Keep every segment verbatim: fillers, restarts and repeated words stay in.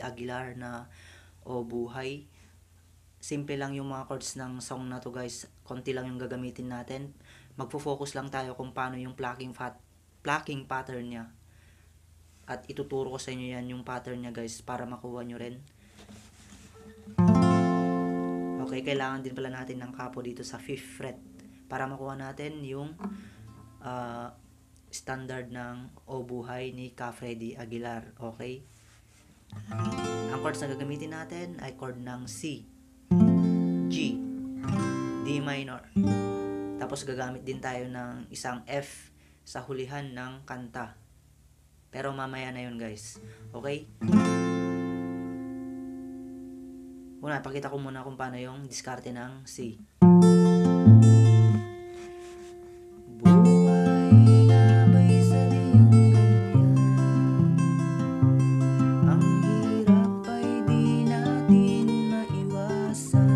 Aguilar na O Buhay. Simple lang yung mga chords ng song na to guys, konti lang yung gagamitin natin. Magfo-focus lang tayo kung paano yung plucking, fat, plucking pattern niya. At ituturo ko sa inyo yan yung pattern niya guys para makuha nyo rin. Okay, kailangan din pala natin ng kapo dito sa fifth fret para makuha natin yung uh, standard ng O Buhay ni Freddie Aguilar. Okay? Ang chords na gagamitin natin ay chord ng C, G, D minor. Tapos gagamit din tayo ng isang F sa hulihan ng kanta. Pero mamaya na yun guys. Okay? Una, pakita ko muna kung paano yung diskarte ng C. Buhay na ba'y sadyang ganyan? Ang hirap ay di natin maiwasan.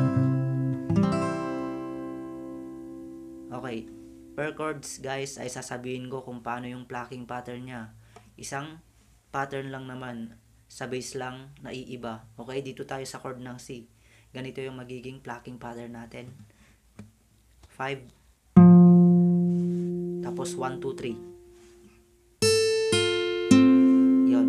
Okay. Per chords guys ay sasabihin ko kung paano yung plucking pattern niya. Isang pattern lang naman, sa bass lang naiiba. Okay, dito tayo sa chord ng C. Ganito yung magiging plucking pattern natin. five, tapos one, two, three. Yon.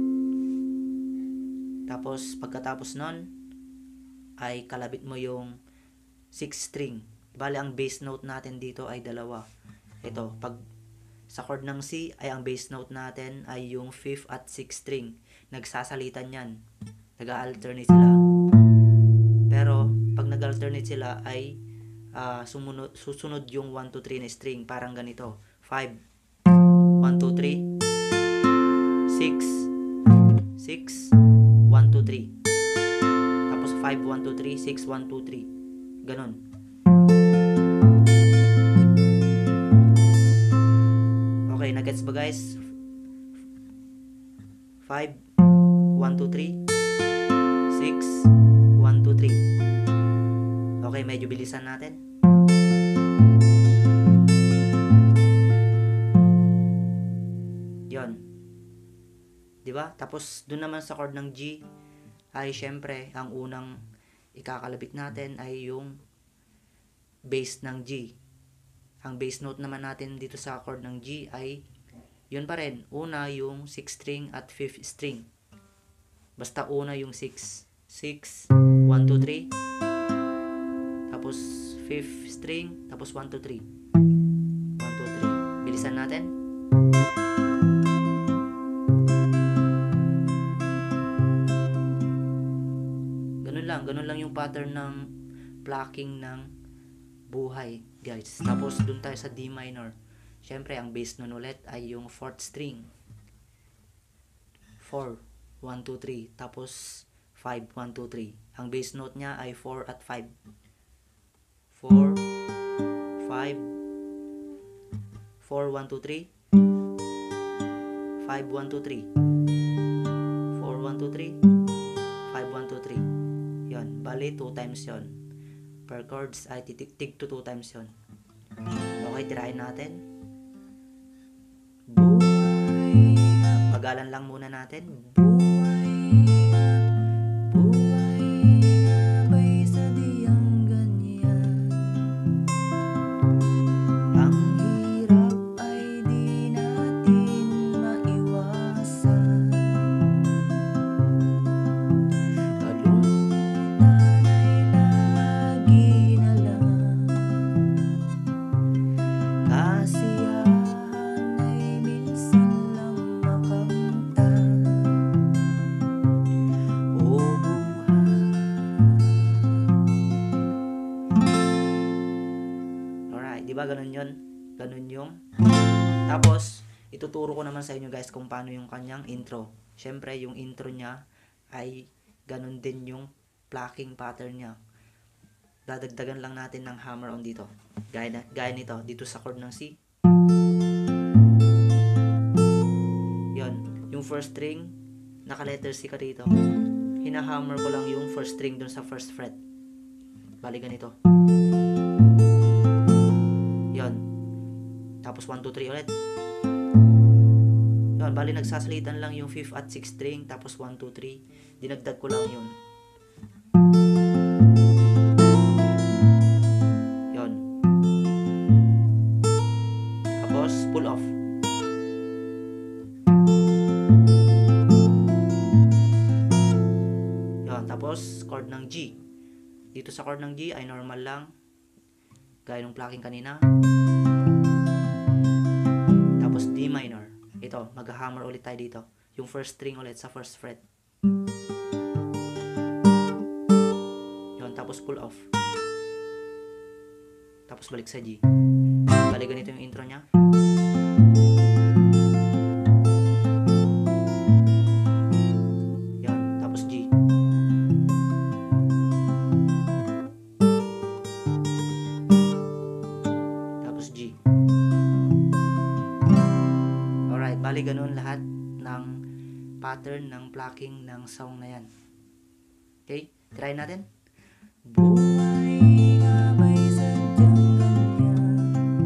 Tapos pagkatapos nun ay kalabit mo yung sixth string. Bale ang bass note natin dito ay dalawa. Ito, pag sa chord ng C ay ang bass note natin ay yung fifth at sixth string. Nagsasalitan yan. Nag-alternate sila. Pero pag nag-alternate sila ay uh, sumunod, susunod yung one, two, three na string. Parang ganito. five, one, two, three, six, six, one, two, three. Tapos five, one, two, three, six, one, two, three. Ganon. Okay, nagets ba guys? five, one, two, three, six, one, two, three. Okay, medyo bilisan natin. Yon. Diba? Tapos, dun naman sa chord ng G, ay syempre, ang unang ikakalabit natin ay yung bass ng G. Ang bass note naman natin dito sa chord ng G ay yun pa rin. Una yung sixth string at fifth string. Basta una yung six. six, one, two, three. Tapos fifth string. Tapos one, two, three. one, two, three. Bilisan natin. Ganun lang. Ganun lang yung pattern ng plucking ng Buhay, guys. Tapos dun tayo sa D minor. Syempre, ang bass nun ulit ay yung fourth string. four, one, two, three. Tapos five, one, two, three. Ang bass note niya ay four at five. four, five, four, one, two, three. five, one, two, three. four, one, two, three. five, one, two, three. Yan, bali two times yon. Per chords ay titig to two times yon. Okay, tirahin natin. Buhay. Pagalan lang muna natin. Buhay. Buhay na ba'y sadyang ganyan? Ang hirap ay di natin maiwasan. Kalungkutan ay lagi na lang. Kasiyahan ay minsan lang makamta. O buhay. Alright, diba ganun yun? Ganun yung. Tapos, ituturo ko naman sa inyo guys kung paano yung kanyang intro. Syempre, yung intro niya ay ganun din yung plucking pattern niya. Dadagdagan lang natin ng hammer on dito. Gaya, na, gaya nito, dito sa chord ng C. Yon, yung first string, naka-letter C ka dito. Hinahammer ko lang yung first string dun sa first fret. Bali ganito. Yon. Tapos one, two, three ulit. Yun, bali nagsasalitan lang yung fifth at sixth string, tapos one, two, three. Dinagdag ko lang yun. Yun. Tapos, pull off. Yun, tapos, chord ng G. Dito sa chord ng G ay normal lang. Gaya ng plucking kanina. Tapos, D minor. Ito, mag-hammer ulit tayo dito. Yung first string ulit sa first fret. Yun, tapos pull off. Tapos balik sa G. Balik ganito yung intro nya. Yun, tapos G. Tapos G. Alright, bali ganun lahat ng pattern ng plucking ng song na yan. Okay, try natin. Buhay nga ba'y sadyang ganyan?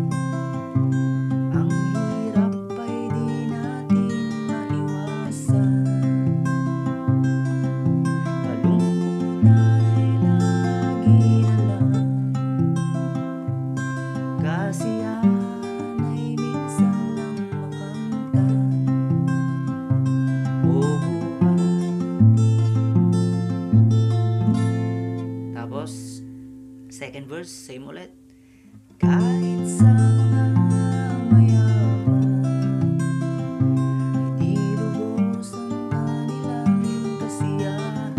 Ang hirap ay di natin maiwasan. Kalungkutan ay lagi na lang. Kasiyahan ay minsan lang makamtan. O buhay. Tapos, second verse, same ulit. Kahit sa mga mayaman, hindi lubos ang kanilang kasiyahan.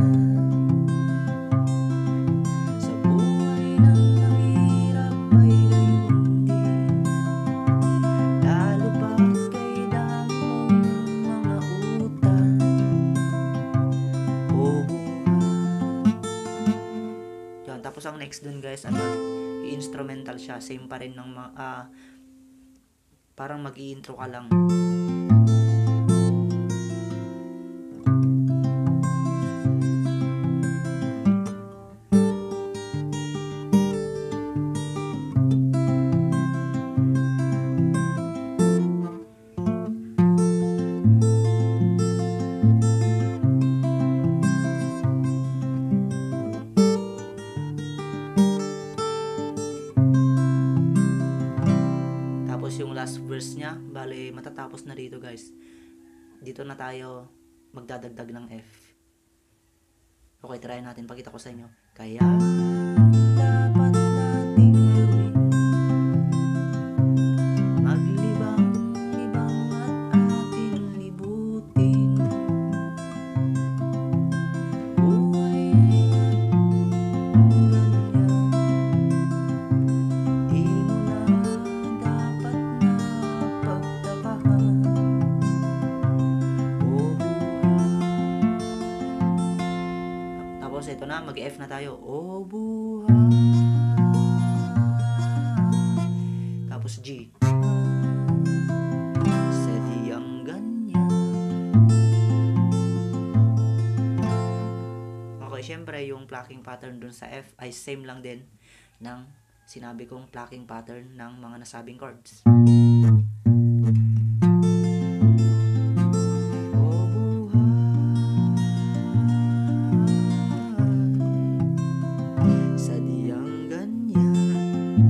Sa buhay ng mahirap ay gayon din, lalo pag kay dami mong mga utang. O buhay. Yun, tapos ang next dun guys, ano, i-instrumental siya, same pa rin ng mga, uh, parang mag-i-intro ka lang. Yung last verse niya, bale matatapos na dito guys. Dito na tayo magdadagdag ng F. Okay, try natin, pakita ko sa inyo. Kaya dapat nating gawin, maglibang-libang at ating libutin. Buhay ay ganyan, di mo na dapat na pagtakahan. O buhay. Tapos ito na, mag-F na tayo. O buhay. Tapos G. Sadyang ganyan. Okay, syempre yung plucking pattern dun sa F ay same lang din ng sinabi kong plucking pattern ng mga nasabing chords. O buhay, sadyang ganyan.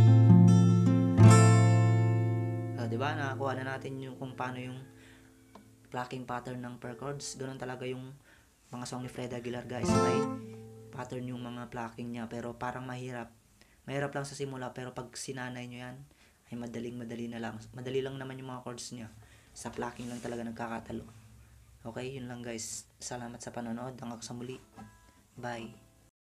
Ah, diba? Nakakuha na natin yung kung paano yung plucking pattern ng per chords. Ganun talaga yung mga song ni Freddie Aguilar guys. May pattern yung mga plucking niya, pero parang mahirap. Mahirap lang sa simula, pero pag sinanay nyo yan, ay madaling madali na lang. Madali lang naman yung mga chords nyo. Sa plucking lang talaga nagkakatalo. Okay, yun lang guys. Salamat sa panonood. Hanggang sa muli. Bye.